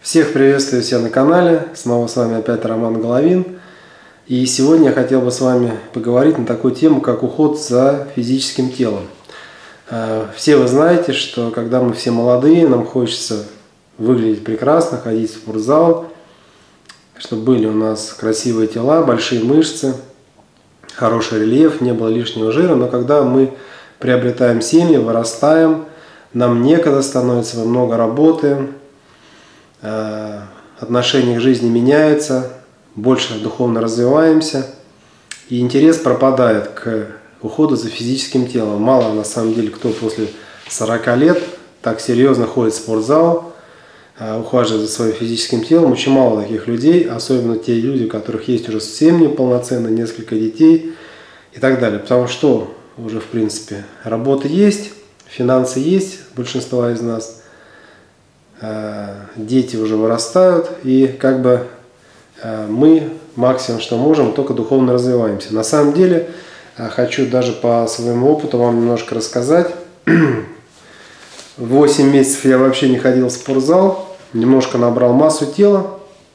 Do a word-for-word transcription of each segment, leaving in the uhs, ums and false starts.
Всех приветствую себя на канале, снова с вами опять Роман Головин. И сегодня я хотел бы с вами поговорить на такую тему, как уход за физическим телом. Все вы знаете, что когда мы все молодые, нам хочется выглядеть прекрасно, ходить в спортзал, чтобы были у нас красивые тела, большие мышцы, хороший рельеф, не было лишнего жира. Но когда мы приобретаем семьи, вырастаем, нам некогда становится, мы много работаем, отношение к жизни меняется, больше духовно развиваемся, и интерес пропадает к уходу за физическим телом. Мало на самом деле кто после сорока лет так серьезно ходит в спортзал, ухаживает за своим физическим телом. Очень мало таких людей, особенно те люди, у которых есть уже семьи полноценные, несколько детей и так далее. Потому что уже в принципе работа есть, финансы есть у большинства из нас. Дети уже вырастают, и как бы мы максимум, что можем, только духовно развиваемся. На самом деле, хочу даже по своему опыту вам немножко рассказать. восемь месяцев я вообще не ходил в спортзал, немножко набрал массу тела,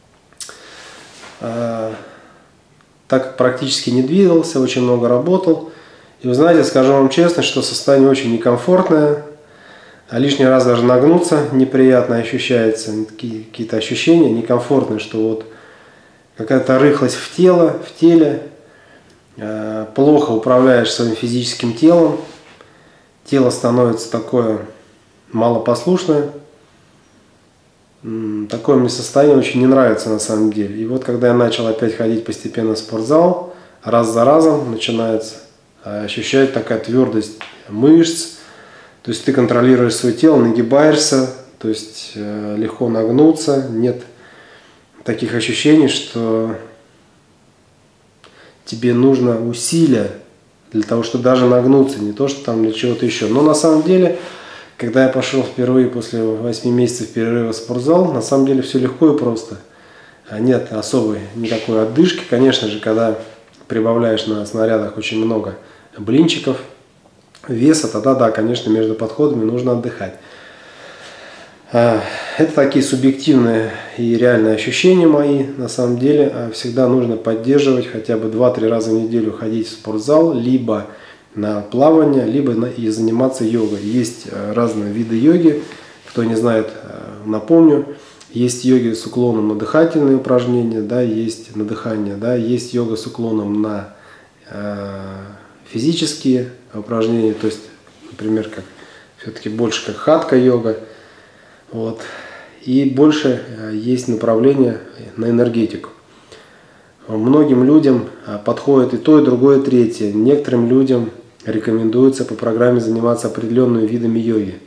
так как практически не двигался, очень много работал. И вы знаете, скажу вам честно, что состояние очень некомфортное. А лишний раз даже нагнуться неприятно ощущается, какие-то ощущения некомфортные, что вот какая-то рыхлость в тело, в теле, плохо управляешь своим физическим телом, тело становится такое малопослушное. Такое мне состояние очень не нравится на самом деле. И вот когда я начал опять ходить постепенно в спортзал, раз за разом начинается ощущать такая твердость мышц. То есть ты контролируешь свое тело, нагибаешься, то есть э, легко нагнуться, нет таких ощущений, что тебе нужно усилия для того, чтобы даже нагнуться, не то, что там для чего-то еще. Но на самом деле, когда я пошел впервые после восьми месяцев перерыва в спортзал, на самом деле все легко и просто. Нет особой никакой отдышки. Конечно же, когда прибавляешь на снарядах очень много блинчиков, веса, тогда да, конечно, между подходами нужно отдыхать. Это такие субъективные и реальные ощущения мои. На самом деле всегда нужно поддерживать хотя бы два-три раза в неделю ходить в спортзал, либо на плавание, либо на, и заниматься йогой. Есть разные виды йоги. Кто не знает, напомню. Есть йоги с уклоном на дыхательные упражнения, да, есть на дыхание, да, есть йога с уклоном на э, физические упражнения, то есть, например, как все-таки больше как хатха-йога, вот, и больше есть направление на энергетику. Многим людям подходит и то, и другое, и третье. Некоторым людям рекомендуется по программе заниматься определенными видами йоги.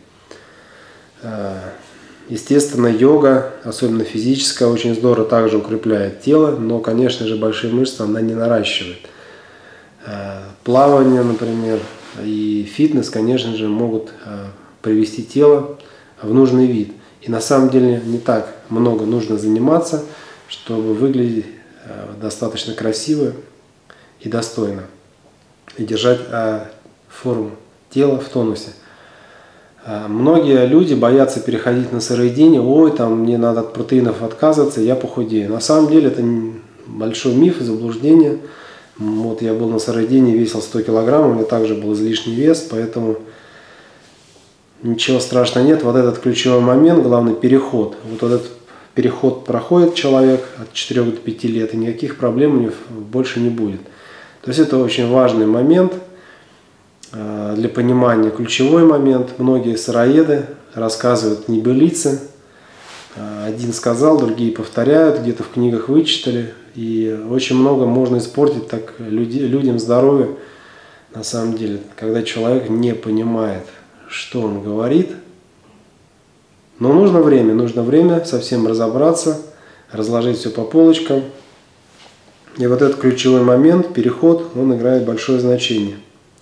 Естественно, йога, особенно физическая, очень здорово также укрепляет тело, но, конечно же, большие мышцы она не наращивает. Плавание, например, и фитнес, конечно же, могут привести тело в нужный вид. И на самом деле не так много нужно заниматься, чтобы выглядеть достаточно красиво и достойно. И держать форму тела в тонусе. Многие люди боятся переходить на сыроедение. Ой, там мне надо от протеинов отказываться, я похудею. На самом деле это большой миф и заблуждение. Вот я был на сыроедении, весил сто килограмм, у меня также был излишний вес, поэтому ничего страшного нет. Вот этот ключевой момент, главный переход. Вот этот переход проходит человек от четырёх до пяти лет, и никаких проблем у него больше не будет. То есть это очень важный момент для понимания, ключевой момент. Многие сыроеды рассказывают небылицы. Один сказал, другие повторяют, где-то в книгах вычитали. И очень много можно испортить так люди, людям здоровье, на самом деле, когда человек не понимает, что он говорит. Но нужно время, нужно время совсем разобраться, разложить все по полочкам. И вот этот ключевой момент, переход, он играет большое значение.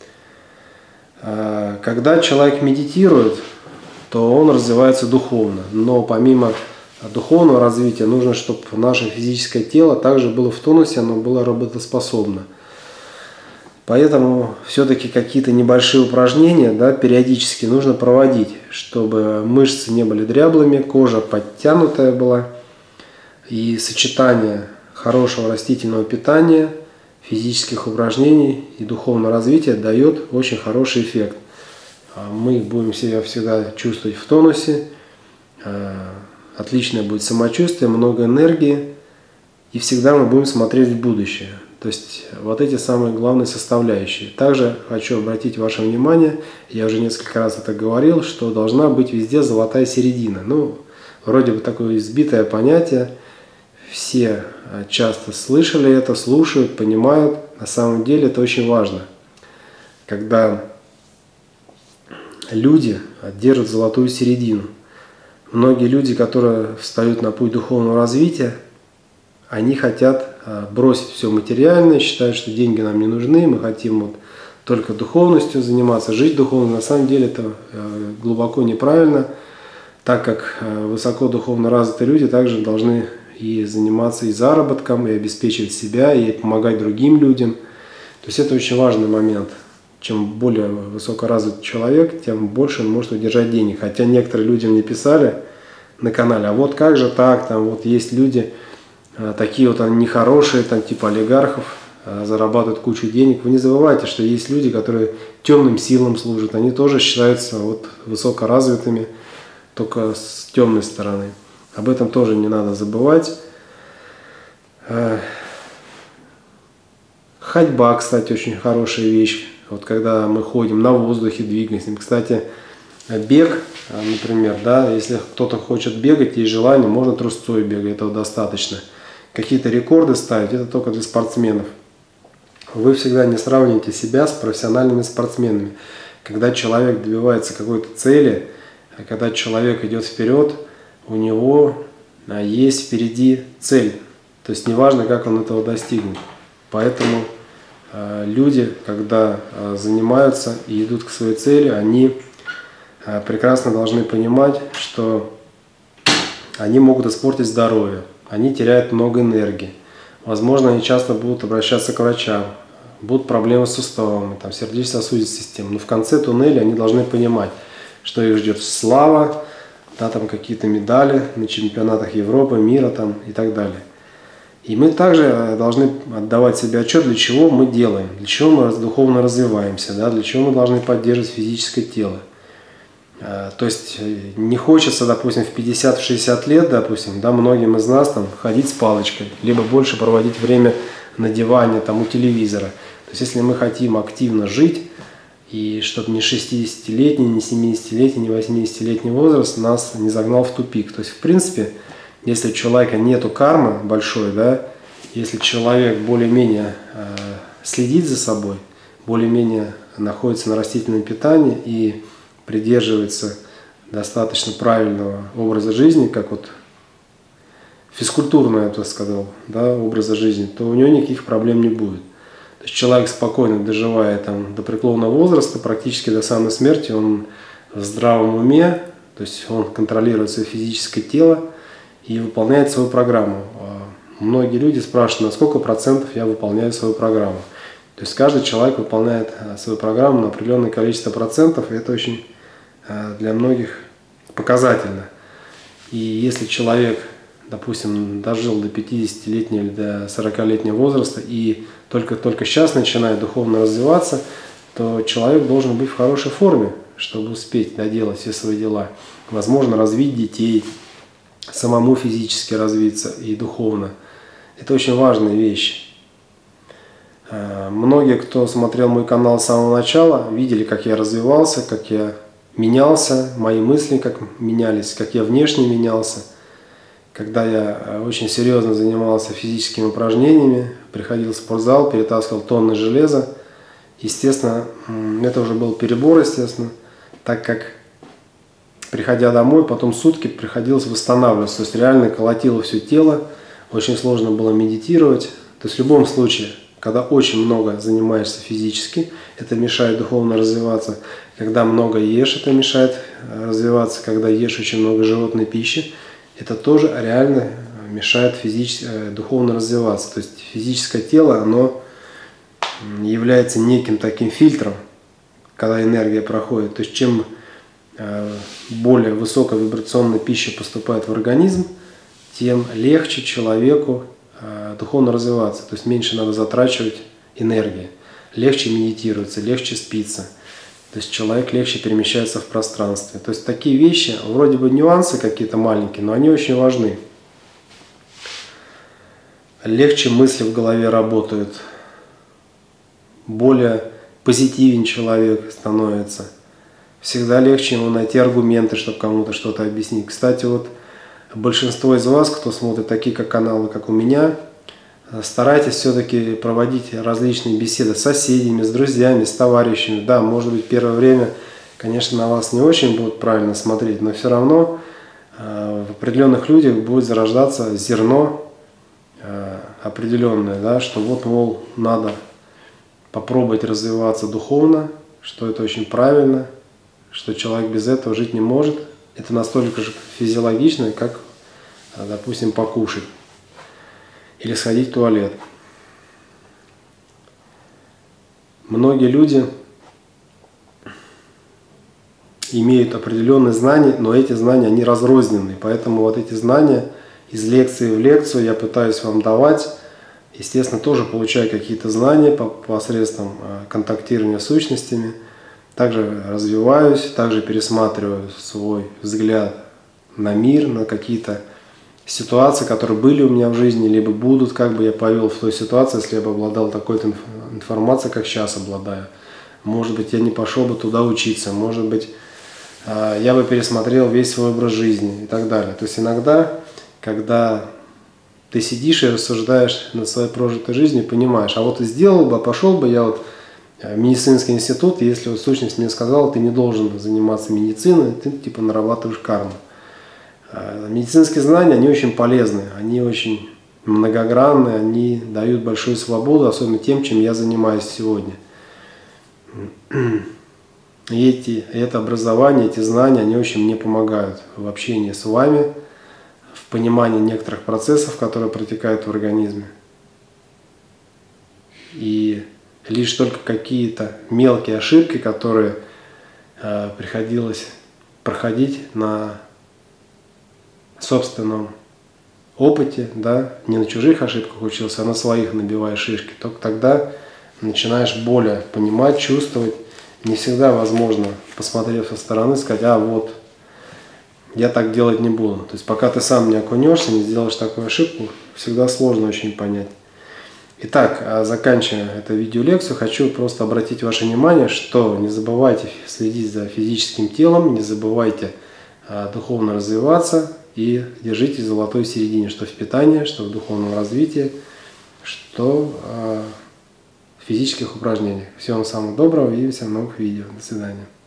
Когда человек медитирует, то он развивается духовно. Но помимо духовного развития нужно, чтобы наше физическое тело также было в тонусе, оно было работоспособно. Поэтому все-таки какие-то небольшие упражнения, да, периодически нужно проводить, чтобы мышцы не были дряблыми, кожа подтянутая была. И сочетание хорошего растительного питания, физических упражнений и духовного развития дает очень хороший эффект. Мы будем себя всегда чувствовать в тонусе, отличное будет самочувствие, много энергии, и всегда мы будем смотреть в будущее. То есть вот эти самые главные составляющие. Также хочу обратить ваше внимание, я уже несколько раз это говорил, что должна быть везде золотая середина. Ну, вроде бы такое избитое понятие, все часто слышали это, слушают, понимают. На самом деле это очень важно, когда люди держат золотую середину. Многие люди, которые встают на путь духовного развития, они хотят бросить все материальное, считают, что деньги нам не нужны, мы хотим вот только духовностью заниматься, жить духовно. На самом деле это глубоко неправильно, так как высоко духовно развитые люди также должны и заниматься и заработком, и обеспечивать себя, и помогать другим людям. То есть это очень важный момент. Чем более высокоразвитый человек, тем больше он может удержать денег. Хотя некоторые люди мне писали на канале, а вот как же так, там вот есть люди, такие вот они нехорошие, там типа олигархов, зарабатывают кучу денег. Вы не забывайте, что есть люди, которые темным силам служат, они тоже считаются вот высокоразвитыми, только с темной стороны. Об этом тоже не надо забывать. Ходьба, кстати, очень хорошая вещь. Вот когда мы ходим на воздухе, двигаемся. Кстати, бег, например, да, если кто-то хочет бегать, есть желание, можно трусцой бегать, этого достаточно. Какие-то рекорды ставить, это только для спортсменов. Вы всегда не сравните себя с профессиональными спортсменами. Когда человек добивается какой-то цели, когда человек идет вперед, у него есть впереди цель. То есть неважно, как он этого достигнет. Поэтому э, люди, когда э, занимаются и идут к своей цели, они э, прекрасно должны понимать, что они могут испортить здоровье, они теряют много энергии. Возможно, они часто будут обращаться к врачам, будут проблемы с суставами, там, сердечно-сосудистой системой. Но в конце туннеля они должны понимать, что их ждет слава, да, там какие-то медали на чемпионатах Европы, мира там, и так далее. И мы также должны отдавать себе отчет, для чего мы делаем, для чего мы духовно развиваемся, да, для чего мы должны поддерживать физическое тело. То есть не хочется, допустим, в пятьдесят-шестьдесят лет, допустим, да, многим из нас там ходить с палочкой, либо больше проводить время на диване, там, у телевизора. То есть если мы хотим активно жить, и чтобы ни шестидесятилетний, ни семидесятилетний, ни восьмидесятилетний возраст нас не загнал в тупик. То есть, в принципе, если у человека нету кармы большой, да, если человек более-менее э, следит за собой, более-менее находится на растительном питании и придерживается достаточно правильного образа жизни, как вот физкультурного, я бы сказал, да, образа жизни, то у него никаких проблем не будет. То есть человек, спокойно доживая там, до преклонного возраста, практически до самой смерти, он в здравом уме, то есть он контролирует свое физическое тело и выполняет свою программу. Многие люди спрашивают, на сколько процентов я выполняю свою программу. То есть каждый человек выполняет свою программу на определенное количество процентов, и это очень для многих показательно. И если человек, допустим, дожил до пятидесятилетнего или до сорокалетнего возраста и только-только сейчас начинает духовно развиваться, то человек должен быть в хорошей форме, чтобы успеть доделать все свои дела. Возможно, развить детей, самому физически развиться и духовно. Это очень важная вещь. Многие, кто смотрел мой канал с самого начала, видели, как я развивался, как я менялся, мои мысли как менялись, как я внешне менялся. Когда я очень серьезно занимался физическими упражнениями, приходил в спортзал, перетаскивал тонны железа, естественно, это уже был перебор, естественно, так как, приходя домой, потом сутки приходилось восстанавливаться, то есть реально колотило все тело, очень сложно было медитировать. То есть в любом случае, когда очень много занимаешься физически, это мешает духовно развиваться. Когда много ешь, это мешает развиваться. Когда ешь очень много животной пищи, это тоже реально мешает физически, духовно развиваться. То есть физическое тело, оно является неким таким фильтром, когда энергия проходит. То есть чем более высокая вибрационная пища поступает в организм, тем легче человеку духовно развиваться. То есть меньше надо затрачивать энергии, легче медитируется, легче спится. То есть человек легче перемещается в пространстве. То есть такие вещи, вроде бы нюансы какие-то маленькие, но они очень важны. Легче мысли в голове работают, более позитивен человек становится. Всегда легче ему найти аргументы, чтобы кому-то что-то объяснить. Кстати, вот большинство из вас, кто смотрит такие как каналы, как у меня, старайтесь все-таки проводить различные беседы с соседями, с друзьями, с товарищами. Да, может быть, первое время, конечно, на вас не очень будут правильно смотреть, но все равно в определенных людях будет зарождаться зерно определенное, да, что вот, мол, надо попробовать развиваться духовно, что это очень правильно, что человек без этого жить не может. Это настолько же физиологично, как, допустим, покушать или сходить в туалет. Многие люди имеют определенные знания, но эти знания, они разрозненные. Поэтому вот эти знания из лекции в лекцию я пытаюсь вам давать. Естественно, тоже получаю какие-то знания посредством контактирования с сущностями. Также развиваюсь, также пересматриваю свой взгляд на мир, на какие-то ситуации, которые были у меня в жизни, либо будут, как бы я повел в той ситуации, если я бы обладал такой-то информацией, как сейчас обладаю. Может быть, я не пошел бы туда учиться, может быть, я бы пересмотрел весь свой образ жизни и так далее. То есть иногда, когда ты сидишь и рассуждаешь над своей прожитой жизнью, понимаешь, а вот сделал бы, пошел бы я вот в медицинский институт, если вот сущность мне сказала, ты не должен заниматься медициной, ты типа нарабатываешь карму. Медицинские знания, они очень полезны, они очень многогранны, они дают большую свободу, особенно тем, чем я занимаюсь сегодня. И эти, это образование, эти знания, они очень мне помогают в общении с вами, в понимании некоторых процессов, которые протекают в организме. И лишь только какие-то мелкие ошибки, которые э, приходилось проходить на собственном опыте, да, не на чужих ошибках учился, а на своих набиваешь шишки, только тогда начинаешь более понимать, чувствовать. Не всегда возможно, посмотрев со стороны, сказать, а вот, я так делать не буду. То есть пока ты сам не окунешься, не сделаешь такую ошибку, всегда сложно очень понять. Итак, заканчивая эту видеолекцию, хочу просто обратить ваше внимание, что не забывайте следить за физическим телом, не забывайте духовно развиваться и держитесь в золотой середине, что в питании, что в духовном развитии, что в физических упражнениях. Всего вам самого доброго и всем новых видео. До свидания.